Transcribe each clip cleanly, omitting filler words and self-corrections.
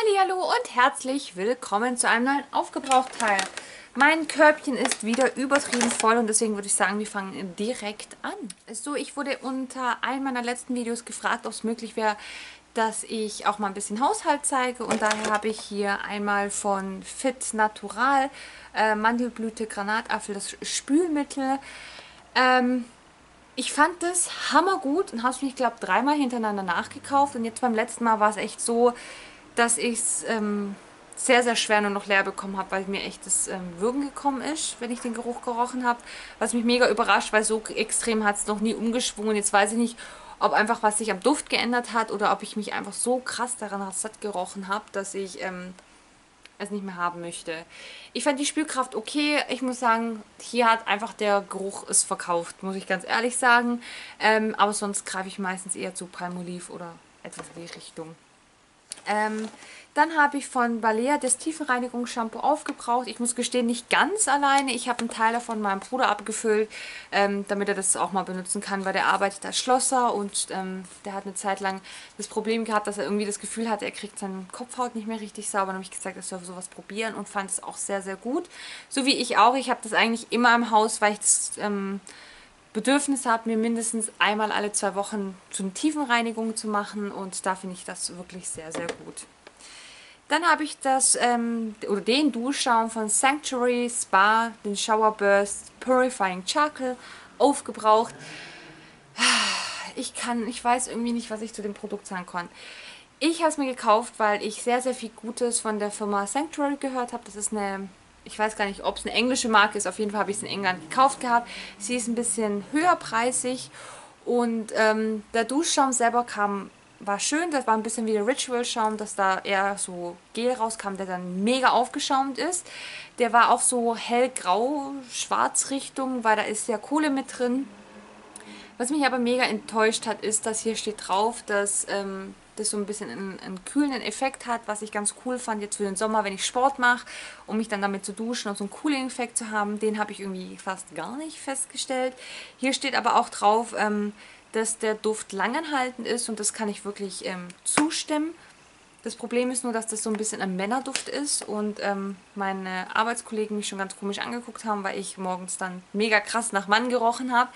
Hallihallo und herzlich willkommen zu einem neuen Aufgebraucht-Teil. Mein Körbchen ist wieder übertrieben voll und deswegen würde ich sagen, wir fangen direkt an. So, ich wurde unter einem meiner letzten Videos gefragt, ob es möglich wäre, dass ich auch mal ein bisschen Haushalt zeige, und daher habe ich hier einmal von Fit Natural Mandelblüte Granatapfel, das Spülmittel. Ich fand das hammergut und habe es mir, ich glaube, dreimal hintereinander nachgekauft, und jetzt beim letzten Mal war es echt so, dass ich es sehr, sehr schwer nur noch leer bekommen habe, weil mir echt das Würgen gekommen ist, wenn ich den Geruch gerochen habe. Was mich mega überrascht, weil so extrem hat es noch nie umgeschwungen. Jetzt weiß ich nicht, ob einfach was sich am Duft geändert hat oder ob ich mich einfach so krass daran satt gerochen habe, dass ich es nicht mehr haben möchte. Ich fand die Spülkraft okay. Ich muss sagen, hier hat einfach der Geruch es verkauft, muss ich ganz ehrlich sagen. Aber sonst greife ich meistens eher zu Palmolive oder etwas in die Richtung. Dann habe ich von Balea das Tiefenreinigungsshampoo aufgebraucht. Ich muss gestehen, nicht ganz alleine. Ich habe einen Teil davon meinem Bruder abgefüllt, damit er das auch mal benutzen kann, weil der arbeitet als Schlosser, und der hat eine Zeit lang das Problem gehabt, dass er irgendwie das Gefühl hatte, er kriegt seine Kopfhaut nicht mehr richtig sauber. Dann habe ich gesagt, er soll sowas probieren, und fand es auch sehr, sehr gut. So wie ich auch. Ich habe das eigentlich immer im Haus, weil ich das Bedürfnis habe, mir mindestens einmal alle 2 Wochen zu einer Tiefenreinigung zu machen, und da finde ich das wirklich sehr, sehr gut. Dann habe ich den Duschschaum von Sanctuary Spa, den Shower Burst Purifying Charcoal, aufgebraucht. Ich weiß irgendwie nicht, was ich zu dem Produkt sagen kann. Ich habe es mir gekauft, weil ich sehr, sehr viel Gutes von der Firma Sanctuary gehört habe. Das ist ich weiß gar nicht, ob es eine englische Marke ist. Auf jeden Fall habe ich es in England gekauft gehabt. Sie ist ein bisschen höherpreisig, und der Duschschaum selber war schön. Das war ein bisschen wie der Ritual-Schaum, dass da eher so Gel rauskam, der dann mega aufgeschaumt ist. Der war auch so hellgrau-schwarz Richtung, weil da ist ja Kohle mit drin. Was mich aber mega enttäuscht hat, ist, dass hier steht drauf, dass das so ein bisschen einen kühlenden Effekt hat, was ich ganz cool fand jetzt für den Sommer, wenn ich Sport mache, um mich dann damit zu duschen und so einen Cooling-Effekt zu haben. Den habe ich irgendwie fast gar nicht festgestellt. Hier steht aber auch drauf, dass der Duft langanhaltend ist, und das kann ich wirklich zustimmen. Das Problem ist nur, dass das so ein bisschen ein Männerduft ist, und meine Arbeitskollegen mich schon ganz komisch angeguckt haben, weil ich morgens dann mega krass nach Mann gerochen habe.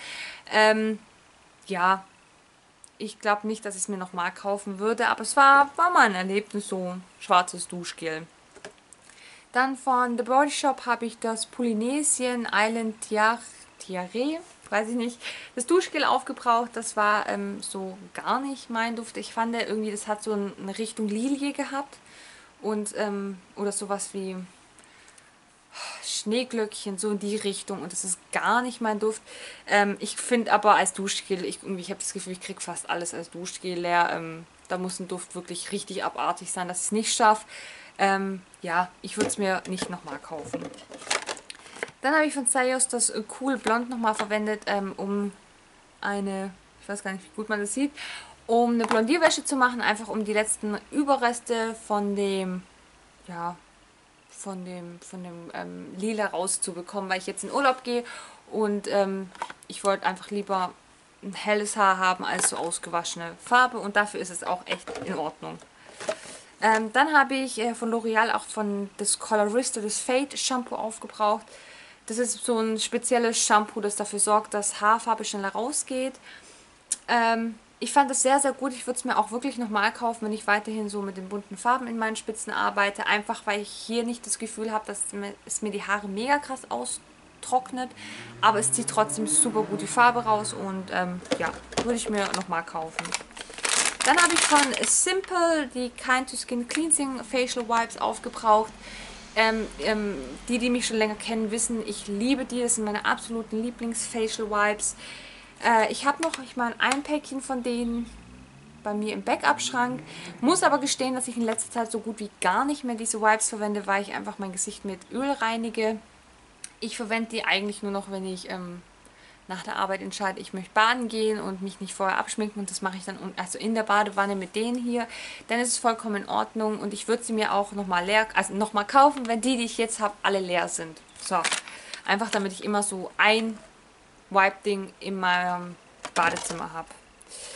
Ja, ich glaube nicht, dass ich es mir nochmal kaufen würde, aber es war mal ein Erlebnis, so schwarzes Duschgel. Dann von The Body Shop habe ich das Polynesian Island Tiare, weiß ich nicht, das Duschgel aufgebraucht. Das war so gar nicht mein Duft. Ich fand irgendwie, das hat so eine Richtung Lilie gehabt, und oder sowas wie Schneeglöckchen, so in die Richtung, und das ist gar nicht mein Duft. Ich finde aber als Duschgel, ich habe das Gefühl, ich kriege fast alles als Duschgel leer. Da muss ein Duft wirklich richtig abartig sein, dass ich es nicht schaffe. Ja, ich würde es mir nicht nochmal kaufen. Dann habe ich von Sayos das Cool Blond nochmal verwendet, um ich weiß gar nicht, wie gut man das sieht, um eine Blondierwäsche zu machen, einfach um die letzten Überreste von dem, ja, von dem Lila rauszubekommen, weil ich jetzt in Urlaub gehe, und ich wollte einfach lieber ein helles Haar haben als so ausgewaschene Farbe, und dafür ist es auch echt in Ordnung. Dann habe ich von L'Oreal auch von das Colorista, das Fade Shampoo aufgebraucht. Das ist so ein spezielles Shampoo, das dafür sorgt, dass Haarfarbe schneller rausgeht. Ich fand das sehr, sehr gut. Ich würde es mir auch wirklich nochmal kaufen, wenn ich weiterhin so mit den bunten Farben in meinen Spitzen arbeite. Einfach, weil ich hier nicht das Gefühl habe, dass es mir die Haare mega krass austrocknet. Aber es zieht trotzdem super gut die Farbe raus, und ja, würde ich mir nochmal kaufen. Dann habe ich von Simple die Kind to Skin Cleansing Facial Wipes aufgebraucht. Die mich schon länger kennen, wissen, ich liebe die. Das sind meine absoluten Lieblings-Facial Wipes. Ich habe noch, ein Päckchen von denen bei mir im Backup-Schrank. Muss aber gestehen, dass ich in letzter Zeit so gut wie gar nicht mehr diese Wipes verwende, weil ich einfach mein Gesicht mit Öl reinige. Ich verwende die eigentlich nur noch, wenn ich nach der Arbeit entscheide, ich möchte baden gehen und mich nicht vorher abschminken, und das mache ich dann also in der Badewanne mit denen hier. Dann ist es vollkommen in Ordnung, und ich würde sie mir auch nochmal nochmal kaufen, wenn die ich jetzt habe, alle leer sind. So, einfach damit ich immer so ein Wipe-Ding in meinem Badezimmer habe.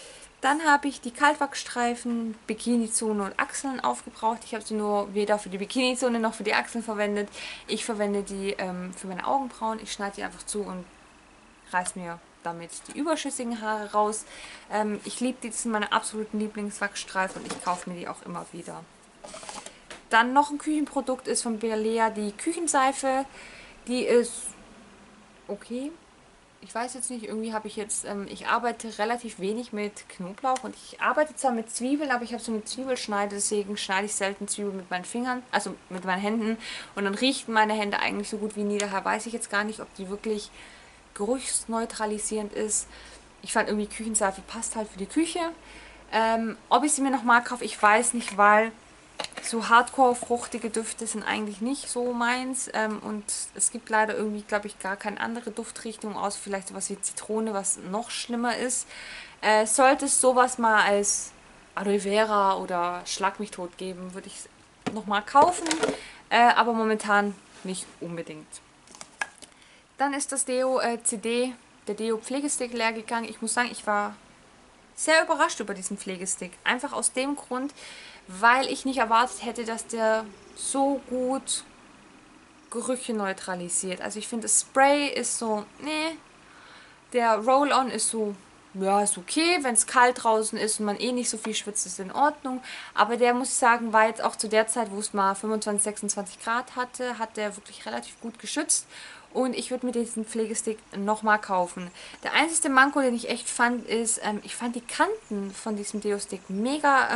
Dann habe ich die Kaltwachsstreifen, Bikini-Zone und Achseln aufgebraucht. Ich habe sie nur weder für die Bikini-Zone noch für die Achseln verwendet. Ich verwende die für meine Augenbrauen. Ich schneide die einfach zu und reiße mir damit die überschüssigen Haare raus. Ich liebe die, das sind meine absoluten Lieblingswachsstreifen und ich kaufe mir die auch immer wieder. Dann noch ein Küchenprodukt ist von Belea die Küchenseife. Die ist okay. Ich weiß jetzt nicht, irgendwie habe ich jetzt, ich arbeite relativ wenig mit Knoblauch und ich arbeite zwar mit Zwiebeln, aber ich habe so eine Zwiebelschneide, deswegen schneide ich selten Zwiebeln mit meinen Fingern, also mit meinen Händen und dann riechen meine Hände eigentlich so gut wie nie, daher weiß ich jetzt gar nicht, ob die wirklich geruchsneutralisierend ist. Ich fand irgendwie Küchenseife passt halt für die Küche. Ob ich sie mir nochmal kaufe, ich weiß nicht, weil so hardcore-fruchtige Düfte sind eigentlich nicht so meins. Und es gibt leider irgendwie, glaube ich, gar keine andere Duftrichtung, außer vielleicht sowas wie Zitrone, was noch schlimmer ist. Sollte es sowas mal als Aloe Vera oder Schlag mich tot geben, würde ich es nochmal kaufen. Aber momentan nicht unbedingt. Dann ist das Deo CD, der Deo Pflegestick leer gegangen. Ich muss sagen, ich war sehr überrascht über diesen Pflegestick. Einfach aus dem Grund, weil ich nicht erwartet hätte, dass der so gut Gerüche neutralisiert. Also ich finde, das Spray ist so, nee. Der Roll-On ist so, ja, ist okay. Wenn es kalt draußen ist und man eh nicht so viel schwitzt, ist in Ordnung. Aber der, muss ich sagen, war jetzt auch zu der Zeit, wo es mal 25, 26 Grad hatte, hat der wirklich relativ gut geschützt. Und ich würde mir diesen Pflegestick nochmal kaufen. Der einzige Manko, den ich echt fand, ist, ich fand die Kanten von diesem Deo-Stick mega,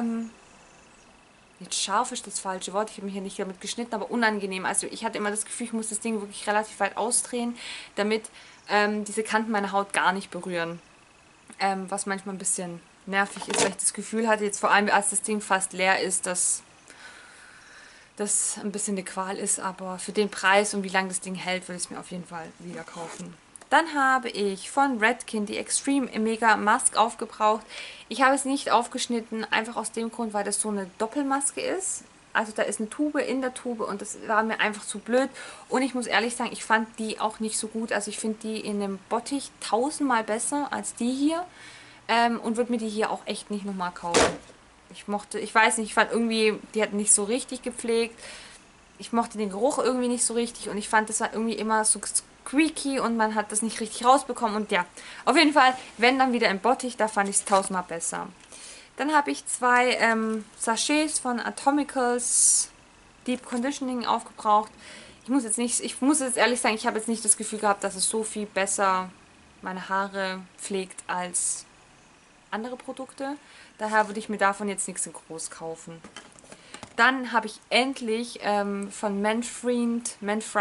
jetzt scharf ist das falsche Wort, ich habe mich hier nicht damit geschnitten, aber unangenehm. Also ich hatte immer das Gefühl, ich muss das Ding wirklich relativ weit ausdrehen, damit diese Kanten meine Haut gar nicht berühren. Was manchmal ein bisschen nervig ist, weil ich das Gefühl hatte, jetzt vor allem als das Ding fast leer ist, dass das ein bisschen eine Qual ist, aber für den Preis und wie lange das Ding hält, würde ich es mir auf jeden Fall wieder kaufen. Dann habe ich von Redken die Extreme Mega Mask aufgebraucht. Ich habe es nicht aufgeschnitten, einfach aus dem Grund, weil das so eine Doppelmaske ist. Also da ist eine Tube in der Tube und das war mir einfach zu blöd. Und ich muss ehrlich sagen, ich fand die auch nicht so gut. Also ich finde die in einem Bottich tausendmal besser als die hier. Und würde mir die hier auch echt nicht nochmal kaufen. Ich weiß nicht, ich fand irgendwie, die hat nicht so richtig gepflegt. Ich mochte den Geruch irgendwie nicht so richtig und ich fand, das war irgendwie immer so squeaky und man hat das nicht richtig rausbekommen. Und ja, auf jeden Fall, wenn dann wieder im Bottich, da fand ich es tausendmal besser. Dann habe ich zwei Sachets von Atomicals Deep Conditioning aufgebraucht. Ich muss jetzt ehrlich sagen, ich habe jetzt nicht das Gefühl gehabt, dass es so viel besser meine Haare pflegt als andere Produkte. Daher würde ich mir davon jetzt nichts in groß kaufen. Dann habe ich endlich von Manfriend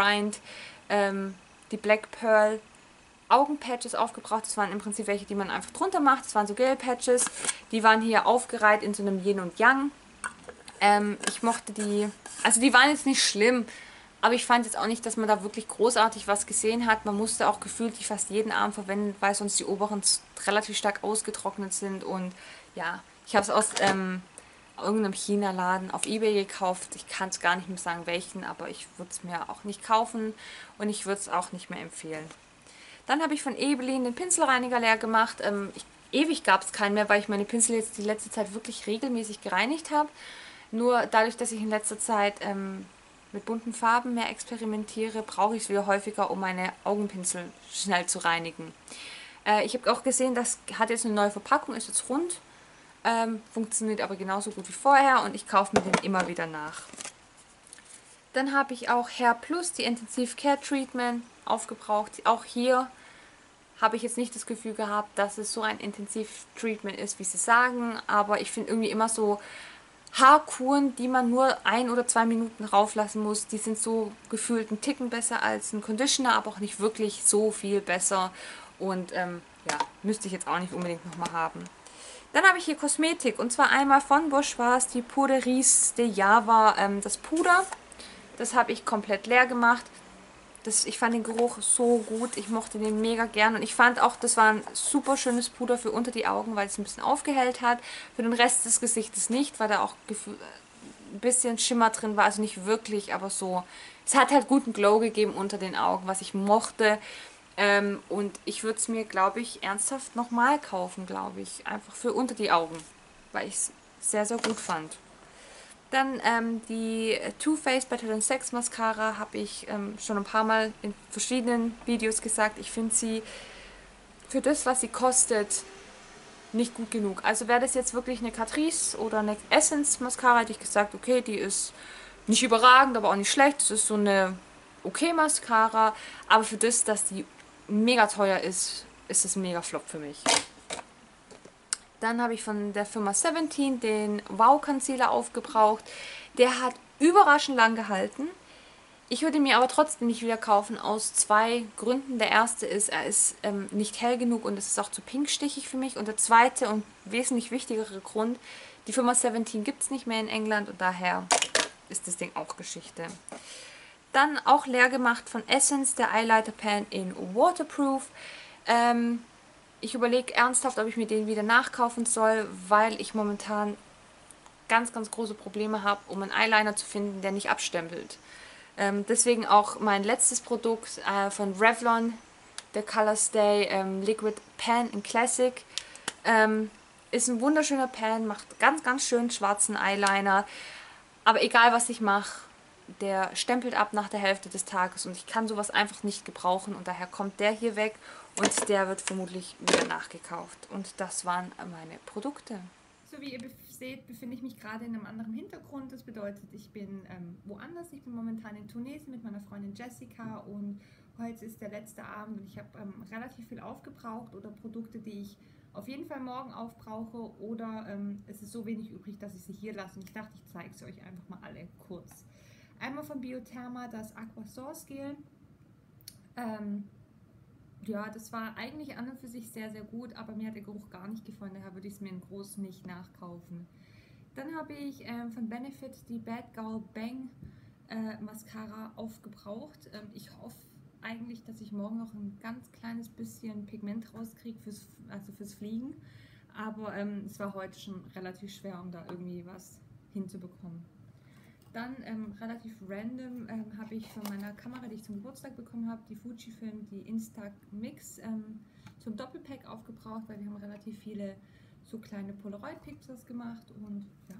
die Black Pearl Augenpatches aufgebraucht. Das waren im Prinzip welche, die man einfach drunter macht. Das waren so Gel-Patches. Die waren hier aufgereiht in so einem Yin und Yang. Ich mochte die, also die waren jetzt nicht schlimm, aber ich fand jetzt auch nicht, dass man da wirklich großartig was gesehen hat. Man musste auch gefühlt die fast jeden Abend verwenden, weil sonst die oberen relativ stark ausgetrocknet sind. Und ja, ich habe es aus irgendeinem China-Laden auf eBay gekauft. Ich kann es gar nicht mehr sagen, welchen, aber ich würde es mir auch nicht kaufen und ich würde es auch nicht mehr empfehlen. Dann habe ich von Ebelin den Pinselreiniger leer gemacht. Ewig gab es keinen mehr, weil ich meine Pinsel jetzt die letzte Zeit wirklich regelmäßig gereinigt habe. Nur dadurch, dass ich in letzter Zeit mit bunten Farben mehr experimentiere, brauche ich es wieder häufiger, um meine Augenpinsel schnell zu reinigen. Ich habe auch gesehen, das hat jetzt eine neue Verpackung, ist jetzt rund. Funktioniert aber genauso gut wie vorher und ich kaufe mir den immer wieder nach. Dann habe ich auch Hair Plus, die Intensive Care Treatment, aufgebraucht. Auch hier habe ich jetzt nicht das Gefühl gehabt, dass es so ein Intensiv-Treatment ist, wie sie sagen. Aber ich finde irgendwie immer so Haarkuren, die man nur 1 oder 2 Minuten rauflassen muss, die sind so gefühlt einen Ticken besser als ein Conditioner, aber auch nicht wirklich so viel besser. Und ja, müsste ich jetzt auch nicht unbedingt nochmal haben. Dann habe ich hier Kosmetik und zwar einmal von Bourjois die Poudreuse de Java, das Puder. Das habe ich komplett leer gemacht. Ich fand den Geruch so gut, ich mochte den mega gern und ich fand auch, das war ein super schönes Puder für unter die Augen, weil es ein bisschen aufgehellt hat. Für den Rest des Gesichtes nicht, weil da auch ein bisschen Schimmer drin war, also nicht wirklich, aber so. Es hat halt guten Glow gegeben unter den Augen, was ich mochte. Und ich würde es mir, glaube ich, ernsthaft nochmal kaufen, glaube ich. Einfach für unter die Augen, weil ich es sehr, sehr gut fand. Dann die Too Faced Better Than Sex Mascara habe ich schon ein paar Mal in verschiedenen Videos gesagt. Ich finde sie für das, was sie kostet, nicht gut genug. Also wäre das jetzt wirklich eine Catrice oder eine Essence Mascara, hätte ich gesagt, okay, die ist nicht überragend, aber auch nicht schlecht. Das ist so eine okay Mascara. Aber für das, dass die mega teuer ist, ist es ein mega Flop für mich. Dann habe ich von der Firma 17 den Wow Concealer aufgebraucht. Der hat überraschend lang gehalten. Ich würde ihn mir aber trotzdem nicht wieder kaufen, aus zwei Gründen. Der erste ist, er ist nicht hell genug und es ist auch zu pinkstichig für mich. Und der zweite und wesentlich wichtigere Grund, die Firma 17 gibt es nicht mehr in England und daher ist das Ding auch Geschichte. Dann auch leer gemacht von Essence, der Eyeliner Pen in Waterproof. Ich überlege ernsthaft, ob ich mir den wieder nachkaufen soll, weil ich momentan ganz, ganz große Probleme habe, um einen Eyeliner zu finden, der nicht abstempelt. Deswegen auch mein letztes Produkt von Revlon, der Color Stay Liquid Pan in Classic. Ist ein wunderschöner Pan, macht ganz, ganz schön schwarzen Eyeliner. Aber egal, was ich mache, der stempelt ab nach der Hälfte des Tages und ich kann sowas einfach nicht gebrauchen und daher kommt der hier weg und der wird vermutlich wieder nachgekauft. Und das waren meine Produkte. So wie ihr seht, befinde ich mich gerade in einem anderen Hintergrund. Das bedeutet, ich bin woanders. Ich bin momentan in Tunesien mit meiner Freundin Jessica und heute ist der letzte Abend und ich habe relativ viel aufgebraucht oder Produkte, die ich auf jeden Fall morgen aufbrauche oder es ist so wenig übrig, dass ich sie hier lasse. Und ich dachte, ich zeige es euch einfach mal alle kurz. Einmal von Biotherma das Aqua Source Gel. Ja, das war eigentlich an und für sich sehr, sehr gut, aber mir hat der Geruch gar nicht gefallen, daher würde ich es mir in groß nicht nachkaufen. Dann habe ich von Benefit die Bad Girl Bang Mascara aufgebraucht. Ich hoffe eigentlich, dass ich morgen noch ein ganz kleines bisschen Pigment rauskriege fürs Fliegen, aber es war heute schon relativ schwer, um da irgendwie was hinzubekommen. Dann relativ random habe ich von meiner Kamera, die ich zum Geburtstag bekommen habe, die Fujifilm, die Instax zum Doppelpack aufgebraucht, weil wir haben relativ viele so kleine Polaroid-Pictures gemacht und ja.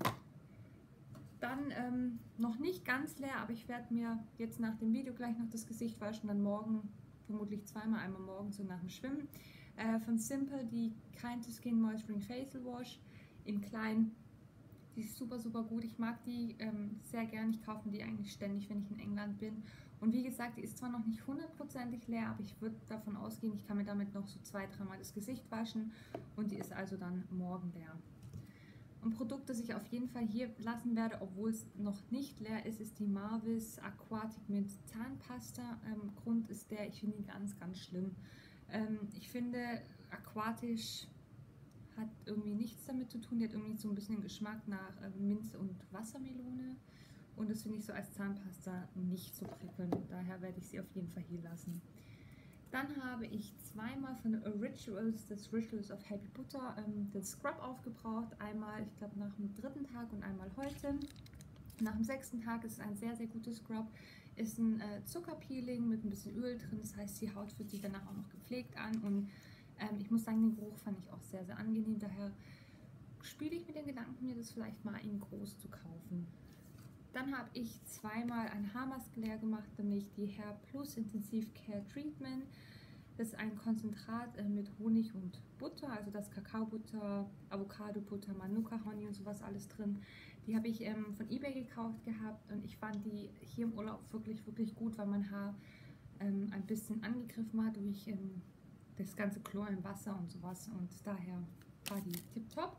Dann noch nicht ganz leer, aber ich werde mir jetzt nach dem Video gleich noch das Gesicht waschen, dann morgen vermutlich zweimal, einmal morgens und nach dem Schwimmen. Von Simple die Kind to Skin Moisturizing Facial Wash in klein. Die ist super, super gut. Ich mag die sehr gern. Ich kaufe die eigentlich ständig, wenn ich in England bin. Und wie gesagt, die ist zwar noch nicht hundertprozentig leer, aber ich würde davon ausgehen, ich kann mir damit noch so 2-3 Mal das Gesicht waschen. Und die ist also dann morgen leer. Ein Produkt, das ich auf jeden Fall hier lassen werde, obwohl es noch nicht leer ist, ist die Marvis Aquatic mit Zahnpasta. Grund ist der, ich finde ihn ganz, ganz schlimm. Ich finde, aquatisch hat irgendwie nichts damit zu tun. Die hat irgendwie so ein bisschen Geschmack nach Minze und Wassermelone. Und das finde ich so als Zahnpasta nicht so prickelnd. Daher werde ich sie auf jeden Fall hier lassen. Dann habe ich zweimal von Rituals, das Rituals of Happy Butter, den Scrub aufgebraucht. Einmal, ich glaube, nach dem 3. Tag und einmal heute. Nach dem 6. Tag ist es ein sehr, sehr guter Scrub. Ist ein Zuckerpeeling mit ein bisschen Öl drin. Das heißt, die Haut fühlt sich danach auch noch gepflegt an. Und ich muss sagen, den Geruch fand ich auch sehr, sehr angenehm. Daher spiele ich mit den Gedanken, mir das vielleicht mal in groß zu kaufen. Dann habe ich zweimal ein Haarmaske leer gemacht, nämlich die Hair Plus Intensive Care Treatment. Das ist ein Konzentrat mit Honig und Butter, also das Kakaobutter, Avocado-Butter, Manuka-Honig und sowas alles drin. Die habe ich von eBay gekauft gehabt und ich fand die hier im Urlaub wirklich, wirklich gut, weil mein Haar ein bisschen angegriffen hat durch das ganze Chlor im Wasser und sowas und daher war die tipptopp.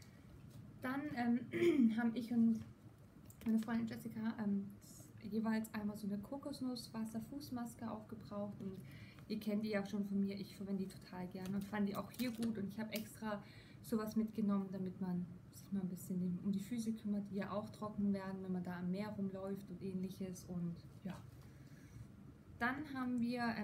Dann haben ich und meine Freundin Jessica jeweils einmal so eine Kokosnuss-Wasser-Fußmaske aufgebraucht und ihr kennt die ja schon von mir, ich verwende die total gerne und fand die auch hier gut und ich habe extra sowas mitgenommen, damit man sich mal ein bisschen um die Füße kümmert, die ja auch trocken werden, wenn man da am Meer rumläuft und ähnliches und ja. Dann haben wir,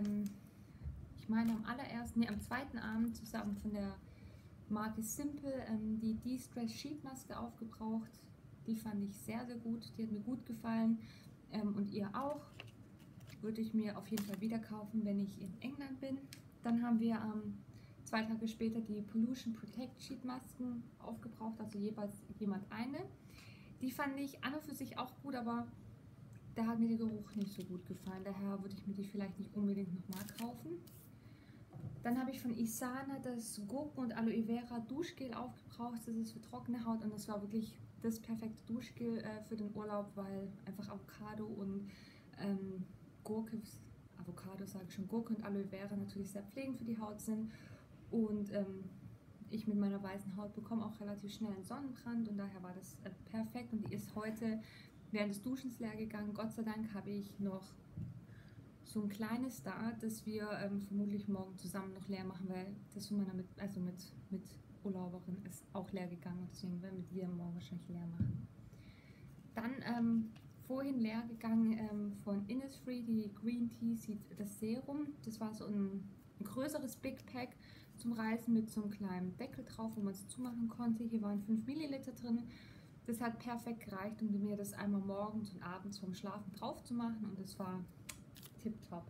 ich meine am zweiten Abend zusammen von der Marke Simple die De-Stress Sheet Maske aufgebraucht. Die fand ich sehr, sehr gut. Die hat mir gut gefallen und ihr auch. würde ich mir auf jeden Fall wieder kaufen, wenn ich in England bin. Dann haben wir 2 Tage später die Pollution Protect Sheet Masken aufgebraucht, also jeweils jemand eine. Die fand ich an und für sich auch gut, aber da hat mir der Geruch nicht so gut gefallen. Daher würde ich mir die vielleicht nicht unbedingt nochmal kaufen. Dann habe ich von Isana das Gurken- und Aloe Vera Duschgel aufgebraucht. Das ist für trockene Haut und das war wirklich das perfekte Duschgel für den Urlaub, weil einfach Avocado und Gurke, Avocado sage ich schon, Gurke und Aloe Vera natürlich sehr pflegend für die Haut sind. Und ich mit meiner weißen Haut bekomme auch relativ schnell einen Sonnenbrand und daher war das perfekt. Und die ist heute während des Duschens leer gegangen. Gott sei Dank habe ich noch so ein kleines da, das wir vermutlich morgen zusammen noch leer machen, weil das von meiner mit Urlauberin ist auch leer gegangen und deswegen werden wir die morgen wahrscheinlich leer machen. Dann vorhin leer gegangen von Innisfree, die Green Tea das Serum. Das war so ein größeres Big Pack zum Reisen mit so einem kleinen Deckel drauf, wo man es zumachen konnte. Hier waren 5 Milliliter drin. Das hat perfekt gereicht, um mir das einmal morgens und abends vorm Schlafen drauf zu machen und das war tipptopp.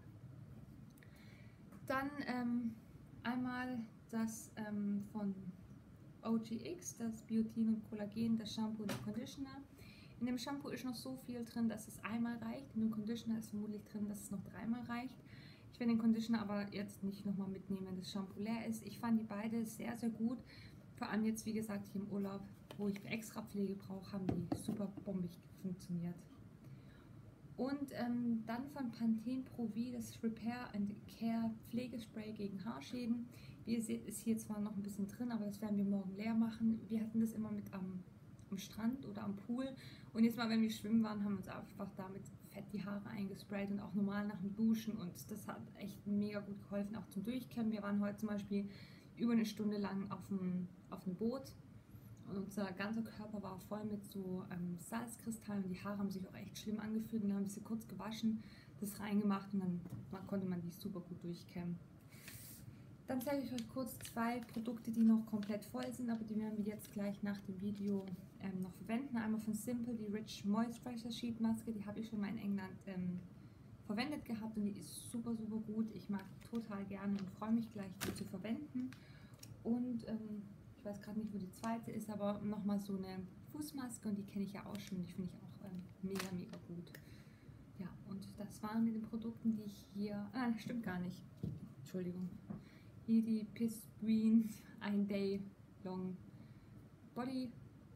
Dann einmal das von OGX, das Biotin und Kollagen, das Shampoo und der Conditioner. In dem Shampoo ist noch so viel drin, dass es einmal reicht. In dem Conditioner ist vermutlich drin, dass es noch 3-mal reicht. Ich werde den Conditioner aber jetzt nicht nochmal mitnehmen, wenn das Shampoo leer ist. Ich fand die beide sehr, sehr gut. Vor allem jetzt, wie gesagt, hier im Urlaub, wo ich extra Pflege brauche, haben die super bombig funktioniert. Und dann von Pantene Pro V das Repair and Care Pflegespray gegen Haarschäden. Wie ihr seht, ist hier zwar noch ein bisschen drin, aber das werden wir morgen leer machen. Wir hatten das immer mit am Strand oder am Pool. Und jetzt mal, wenn wir schwimmen waren, haben wir uns einfach damit fett die Haare eingesprayt und auch normal nach dem Duschen. Und das hat echt mega gut geholfen, auch zum Durchkämmen. Wir waren heute zum Beispiel über eine Stunde lang auf einem Boot. Und unser ganzer Körper war voll mit so Salzkristallen und die Haare haben sich auch echt schlimm angefühlt. Und dann haben wir sie kurz gewaschen, das reingemacht und dann konnte man die super gut durchkämmen. Dann zeige ich euch kurz 2 Produkte, die noch komplett voll sind, aber die werden wir jetzt gleich nach dem Video noch verwenden. Einmal von Simple, die Rich Moisturizer Sheet Maske, die habe ich schon mal in England verwendet gehabt und die ist super, super gut. Ich mag die total gerne und freue mich gleich, die zu verwenden. Und ich weiß gerade nicht, wo die zweite ist, aber nochmal so eine Fußmaske und die kenne ich ja auch schon und die finde ich auch mega, mega gut. Ja, und das waren mit den Produkten, die ich hier... Ah, das stimmt gar nicht. Entschuldigung. Hier die Piss Green 1 Day Long Body.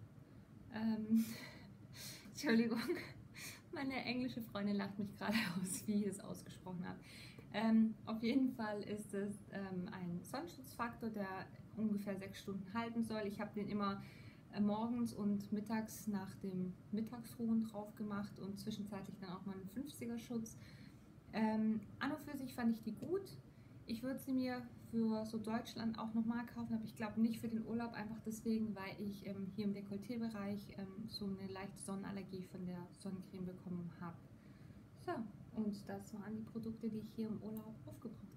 Entschuldigung. Meine englische Freundin lacht mich gerade aus, wie ich es ausgesprochen habe. Auf jeden Fall ist es ein Sonnenschutzfaktor, der ungefähr 6 Stunden halten soll. Ich habe den immer morgens und mittags nach dem Mittagsruhen drauf gemacht und zwischenzeitlich dann auch mal einen 50er Schutz. An und für sich fand ich die gut. Ich würde sie mir für so Deutschland auch nochmal kaufen, aber ich glaube nicht für den Urlaub, einfach deswegen, weil ich hier im Dekolleté-Bereich so eine leichte Sonnenallergie von der Sonnencreme bekommen habe. So, und das waren die Produkte, die ich hier im Urlaub aufgebraucht